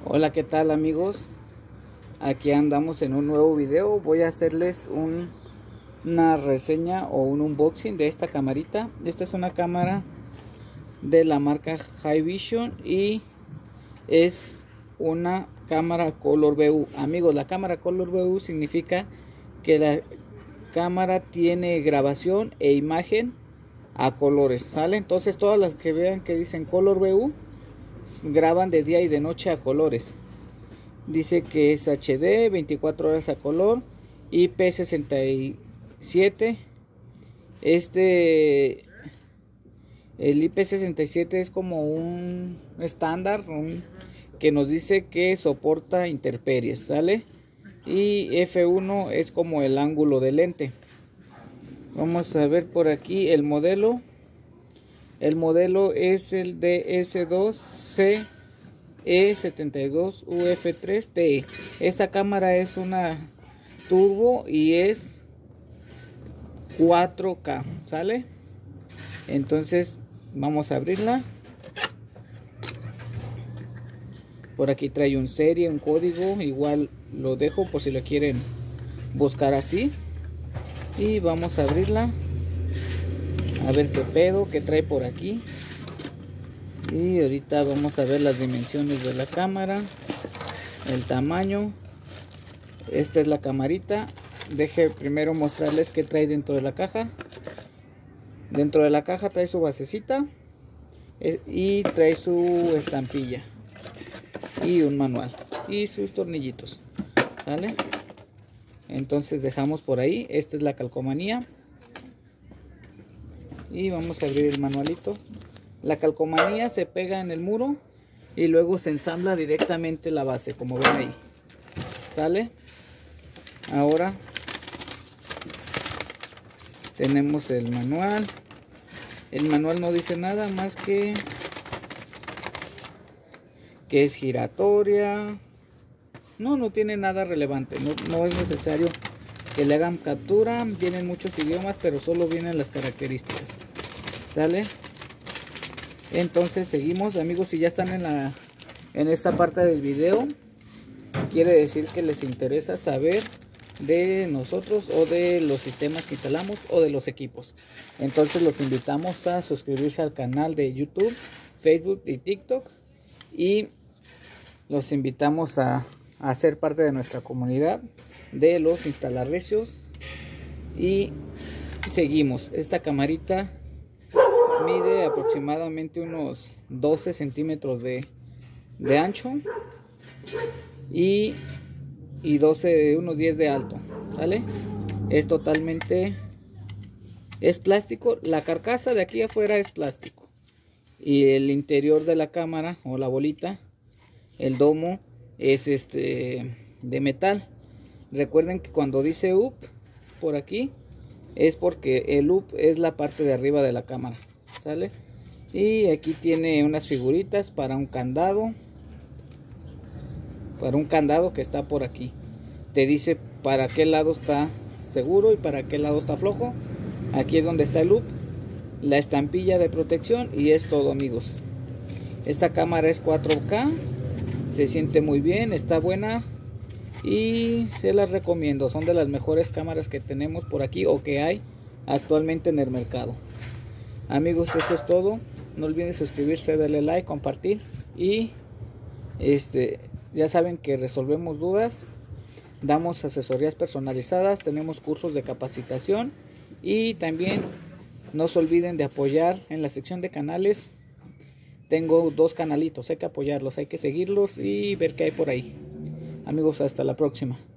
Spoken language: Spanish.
Hola, ¿qué tal amigos? Aquí andamos en un nuevo video. Voy a hacerles una reseña o un unboxing de esta camarita. Esta es una cámara de la marca Hikvision y es una cámara Color VU. Amigos, la cámara Color VU significa que la cámara tiene grabación e imagen a colores, ¿sale? Entonces todas las que vean que dicen Color VU graban de día y de noche a colores. Dice que es HD, 24 horas a color, IP67. El IP67 es como un estándar que nos dice que soporta intemperies, ¿sale? Y F1 es como el ángulo del lente. Vamos a ver por aquí el modelo. El modelo es el DS2CE72UF3TE. Esta cámara es una turbo y es 4K, ¿sale? Entonces vamos a abrirla. Por aquí trae un serie, un código, igual lo dejo por si lo quieren buscar así. Y vamos a abrirla, a ver qué pedo, qué trae por aquí. Y ahorita vamos a ver las dimensiones de la cámara, el tamaño. Esta es la camarita. Deje primero mostrarles qué trae dentro de la caja. Dentro de la caja trae su basecita y trae su estampilla y un manual y sus tornillitos, ¿vale? Entonces dejamos por ahí. Esta es la calcomanía y vamos a abrir el manualito. La calcomanía se pega en el muro y luego se ensambla directamente la base, como ven ahí, ¿sale? Ahora tenemos el manual. El manual no dice nada más que es giratoria. No tiene nada relevante. No es necesario que le hagan captura. Vienen muchos idiomas, pero solo vienen las características, ¿sale? Entonces seguimos, amigos. Si ya están en esta parte del video, quiere decir que les interesa saber de nosotros o de los sistemas que instalamos o de los equipos. Entonces los invitamos a suscribirse al canal de YouTube, Facebook y TikTok, y los invitamos a ser parte de nuestra comunidad de los instalarrecios. Y seguimos. Esta camarita mide aproximadamente unos 12 centímetros de ancho y unos 10 de alto, ¿vale? Es totalmente, es plástico. La carcasa de aquí afuera es plástico y el interior de la cámara o la bolita, el domo, es de metal. Recuerden que cuando dice UP por aquí es porque el UP es la parte de arriba de la cámara, ¿sale? Y aquí tiene unas figuritas para un candado, que está por aquí. Te dice para qué lado está seguro y para qué lado está flojo. Aquí es donde está el loop, la estampilla de protección, y es todo, amigos. Esta cámara es 4K, se siente muy bien, está buena y se las recomiendo. Son de las mejores cámaras que tenemos por aquí o que hay actualmente en el mercado. Amigos, esto es todo. No olviden suscribirse, darle like, compartir y ya saben que resolvemos dudas, damos asesorías personalizadas, tenemos cursos de capacitación y también no se olviden de apoyar en la sección de canales. Tengo 2 canalitos, hay que apoyarlos, hay que seguirlos y ver qué hay por ahí. Amigos, hasta la próxima.